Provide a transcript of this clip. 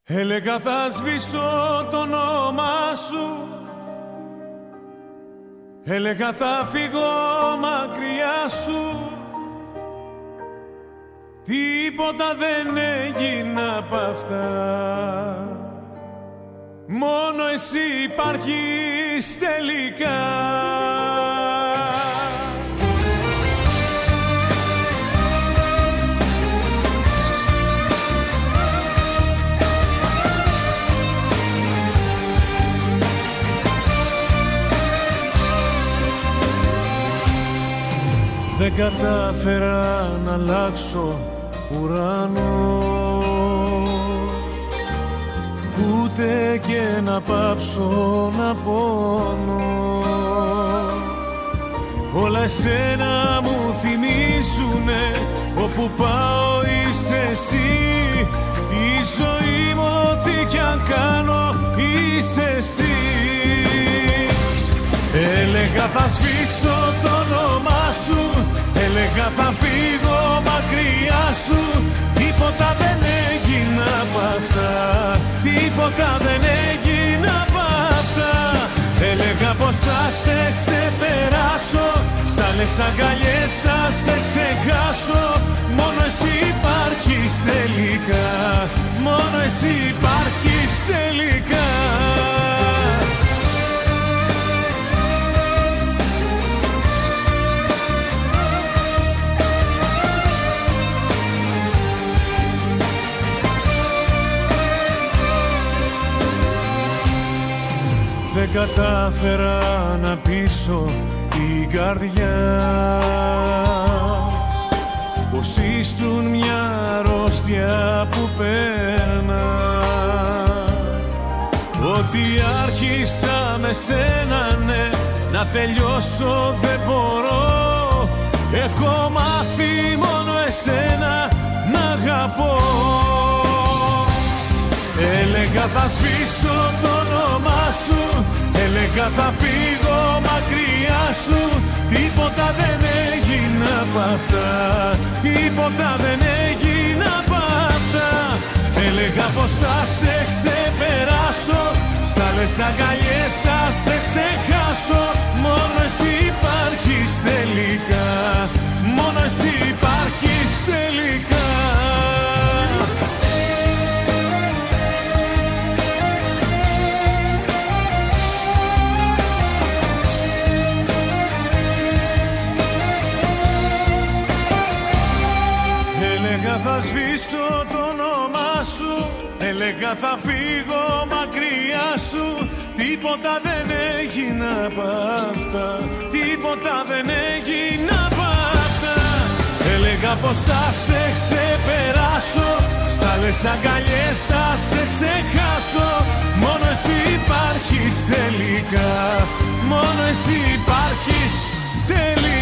Έλεγα θα σβήσω το όνομά σου, έλεγα θα φύγω μακριά σου. Τίποτα δεν έγινε απ' αυτά, μόνο εσύ υπάρχεις τελικά. Δεν κατάφερα να αλλάξω ουρανό, ούτε και να πάψω να πονώ. Όλα εσένα μου θυμίζουνε, όπου πάω είσαι εσύ. Η ζωή μου ό,τι κι αν κάνω είσαι εσύ. Έλεγα θα σβήσω το όνομά σου, έλεγα θα φύγω μακριά σου. Τίποτα δεν έγινε απ' αυτά, τίποτα δεν έγινε απ' αυτά. Έλεγα πως θα σε ξεπεράσω, σ' άλλες αγκαλιές θα σε ξεχάσω. Μόνο εσύ υπάρχεις τελικά, μόνο εσύ υπάρχεις τελικά. Δεν κατάφερα να πείσω την καρδιά πως ήσουν μια αρρώστια που παίρνα. Ότι άρχισα με σένα, ναι, να τελειώσω δεν μπορώ. Έχω μάθει μόνο εσένα να αγαπώ. Έλεγα θα σβήσω το όνομά σου, έλεγα θα φύγω μακριά σου. Τίποτα δεν έγινε απ' αυτά, τίποτα δεν έγινε απ' αυτά. Έλεγα πως θα σε ξεπεράσω, σ' άλλες αγκαλιές θα σε ξεχάσω. Μόνο εσύ υπάρχεις τελικά, μόνο εσύ υπάρχεις τελικά. Έλεγα θα σβήσω το όνομά σου, έλεγα θα φύγω μακριά σου. Τίποτα δεν έγινε απ' αυτά, τίποτα δεν έγινε απ' αυτά. Έλεγα πως θα σε ξεπεράσω, σ' άλλες αγκαλιές θα σε ξεχάσω. Μόνο εσύ υπάρχεις τελικά, μόνο εσύ υπάρχεις τελικά.